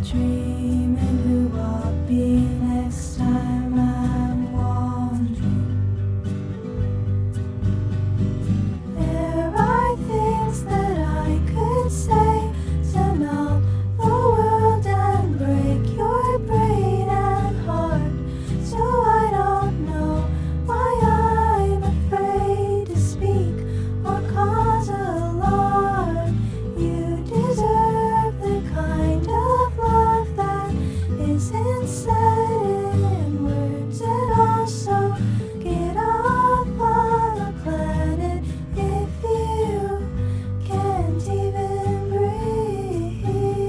dreaming who I'll be next time I'm wandering. There are things that I could say to melt the world and break your brain and heart, so I don't know why I'm afraid to speak or cause alarm. You deserve the kind of love that isn't said in words at all, so get off on the planet if you can't even breathe.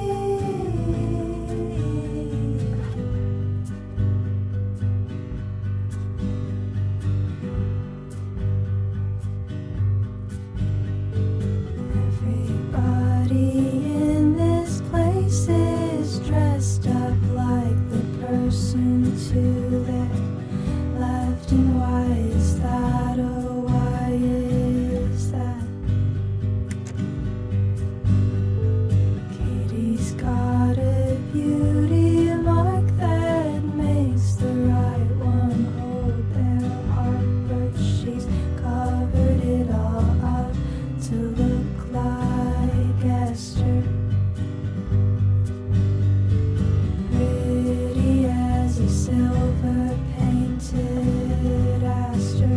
Everybody in this place is dressed up like the person to their left, and why is that? Oh, why is that? Katie's got a beauty mark that makes the right one hold their heart, but she's covered it all up to look like Esther. Pretty as a silver painted Aster.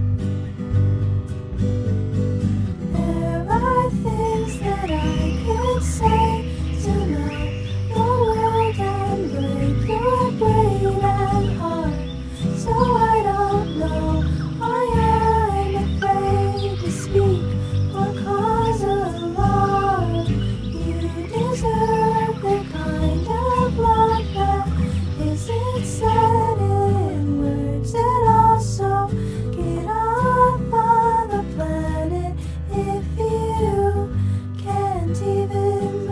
There are things that I could say to melt the world and break your brain and heart, so I don't know why I'm afraid to speak or cause alarm. You deserve the kind of love that isn't said in words at all, so get off on the planet if you can't even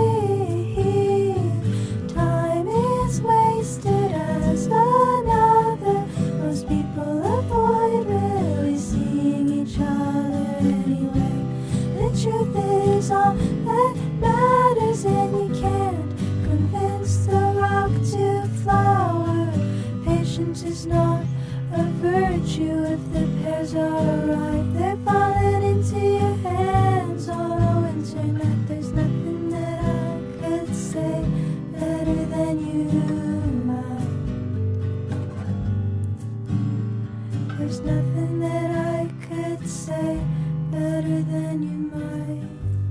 breathe. Time is wasted as another. Most people avoid really seeing each other anyway. The truth is all that matters, and you can't convince the rock to flower. Patience is not a virtue if the pears are ripe. They're falling into your hands on the internet. There's nothing that I could say better than you might. There's nothing that I could say better than you might.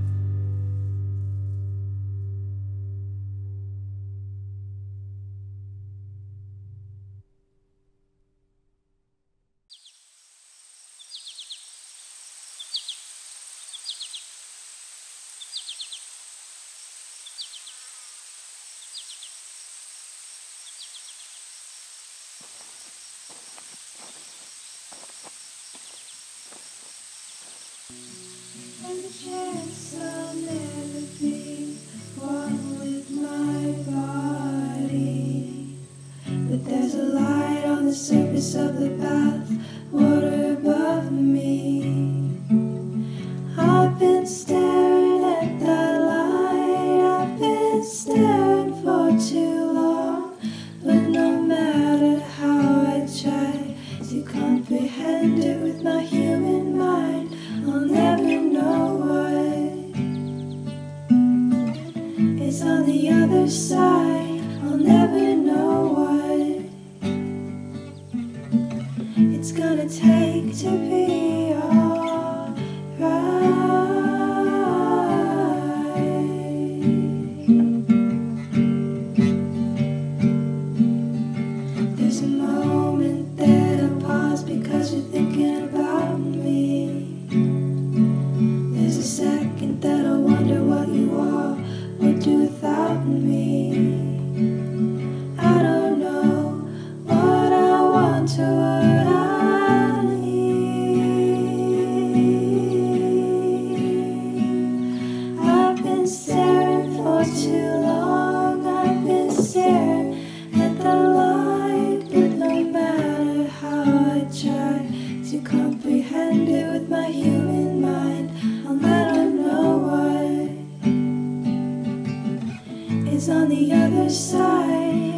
And the chance I'll never be one with my body, but there's a light on the surface of the path, water above me. I've been staring at that light, I've been staring for too long, but no matter how I try to comprehend it with my human mind, I'll never know what is on the other side. I'll never know what it's gonna take to be alright. There's a moment that I pause because you're thinking about me. There's a second that I wonder what you are would do without me. I don't know what I want or what I need. I've been staring for too long, I've been staring at the light, but no matter how I try to comprehend it with my human mind, I'll never know what is on the other side.